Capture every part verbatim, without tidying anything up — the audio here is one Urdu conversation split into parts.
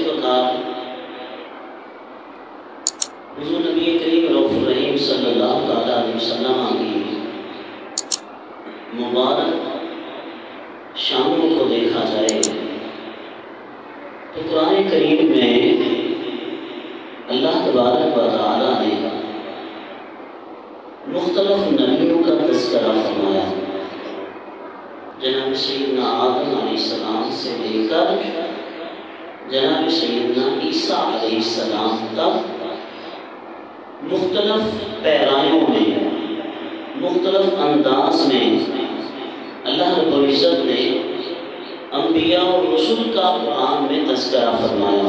وقار حضور نبی کریم رؤوف الرحیم صلی اللہ تعالیٰ علیہ وسلم کی مبارک شانوں کو دیکھا جائے تو قرآن کریم میں اللہ تبارک و تعالیٰ نے مختلف نبیوں کا تذکرہ فرمایا. جناب سیدنا آدم علیہ السلام سے لے کر جناب سیدنا عیسیٰ علیہ السلام تک مختلف پیرایوں میں مختلف انداز میں اللہ رب العزت نے انبیاء اور رسول کا قرآن میں تذکرہ فرمایا.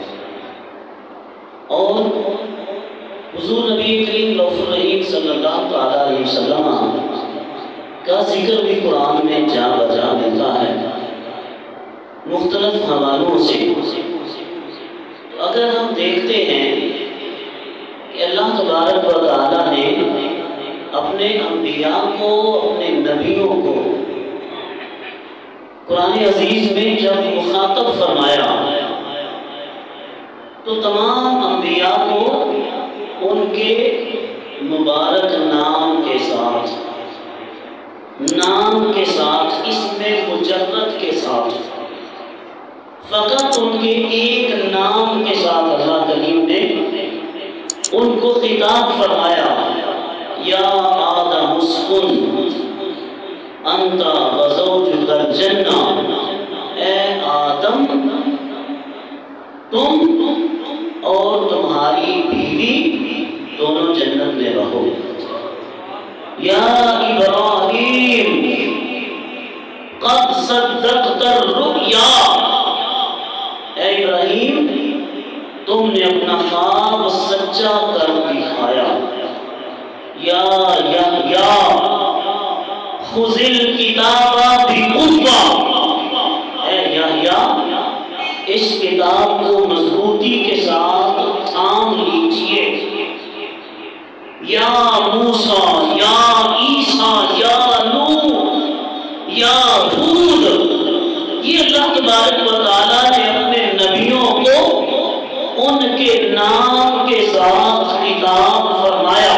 اور حضور نبی کریم رؤوف الرحیم صلی اللہ تعالیٰ علیہ وسلم کا ذکر بھی قرآن میں جا بجا ملتا ہے مختلف حوالوں سے. تو اگر ہم دیکھتے ہیں کہ اللہ تبارک و تعالیٰ نے اپنے انبیاء کو اپنے نبیوں کو قرآن عزیز میں جب مخاطب فرمایا تو تمام انبیاء کو ان کے مبارک نام کے ساتھ نام کے ساتھ اسم مجرد کے ساتھ فقط ان کے ایک نام کے ساتھ اللہ کریم نے ان کو خطاب فرمایا. یا آدم اسکن انت وزوجک الجنہ، اے آدم تم اور تمہاری بیوی دونوں جنت میں رہو. یا ابراہیم قد صدقت الرؤیا، اے ابراہیم تم نے اپنا خواب سچا کر دکھایا. یا یحییٰ خذ الکتاب بقوہ، اے یحییٰ اس کتاب کو مضبوطی کے ساتھ تھام لیجئے. یا موسیٰ یا عیسیٰ یا نوح یا ہود، یہ اللہ تبارک و تعالیٰ نے اپنے نبیوں کو ان کے نام کے ساتھ خطاب فرمایا.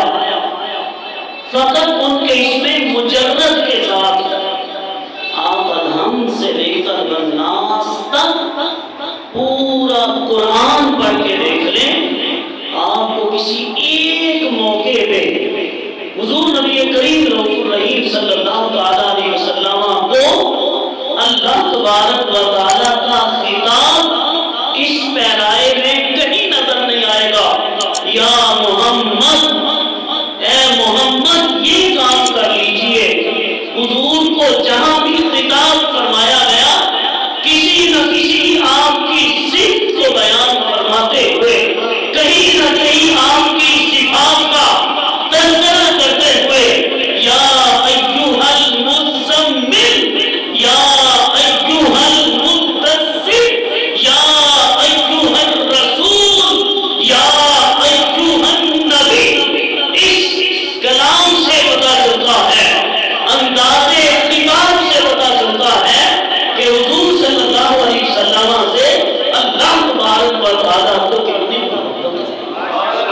فقط ان کے اسم مجرد کے ساتھ آپ ادھم سے لے کر بناس تک پورا قرآن پڑھ کے دیکھ لیں، آپ کو کسی ایک موقع پہ حضور نبی کریم رؤوف الرحیم صلی اللہ تعالیٰ علیہ وسلم کو اللہ تبارک و تعالیٰ کا خطاب اس پیرائے میں کہیں نظر نہیں آئے گا. یا محمد، اے محمد یہ کام کر لیجئے. حضور کو جہاں بھی خطاب فرمایا گیا کسی نہ کسی آپ کی صفت کو بیان فرماتے ہوئے، کہیں نہ کہیں آپ کی صفات کا تذکرہ کرتے ہوئے، یا ایھا المزمل، یا ایھا المدثر، یا ایھا الرسول، یا ایھا النبی. اس کلام سے پتہ چلتا ہے، انداز خطاب سے پتہ چلتا ہے کہ حضور صلی اللہ علیہ وسلم سے اللہ تبارک و تعالیٰ کو کتنی محبت ہے،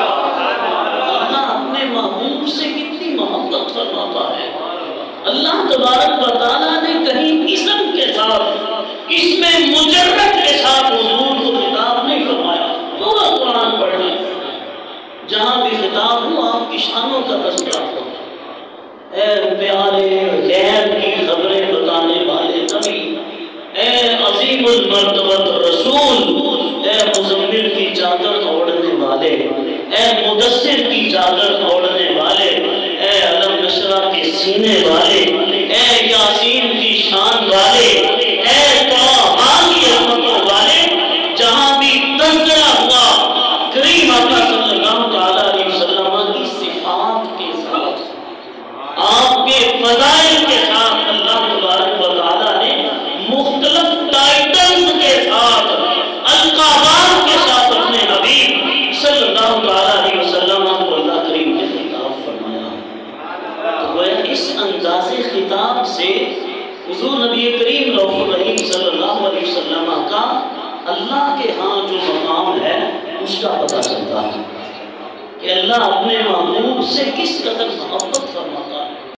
اللہ اپنے محبوب سے کتنی محبت فرماتا ہے. اللہ تبارک و تعالیٰ نے کہیں اسم کے ساتھ اسم مجرد کے ساتھ حضور کو خطاب نہیں فرمایا. پورا قرآن پڑھنا جہاں بھی خطاب ہو آپ کی شانوں کا تذکرہ ہو. اے پیارے غیب کی خبریں بتانے والے نبی، اے عظیم المرتبت رسول، اے مزمل کی چادر اوڑھنے والے، اے مدثر کی چادر اوڑھنے والے، اے علم نشرہ کے سینے والے، اے یاسین کی شان والے، اے طٰہٰ کی عظمتوں والے، جہاں بھی تذکرہ ہوا کریم آقا صلی اللہ تعالیٰ علیہ وسلم کی صفات کے ساتھ، آپ کے فضائل کے ساتھ اللہ تبارک و تعالیٰ نے مختلف ٹائٹلز کے ساتھ القابات کے ساتھ اپنے حبیب صلی اللہ تعالیٰ علیہ وسلم کو اللہ کریم نے خطاب فرمایا. تو وہ اس انداز خطاب سے حضور نبی کریم رؤوف الرحیم صلی اللہ علیہ وسلم کا اللہ کے ہاں جو اس کا پتہ چلتا ہے کہ اللہ اپنے محبوب سے کس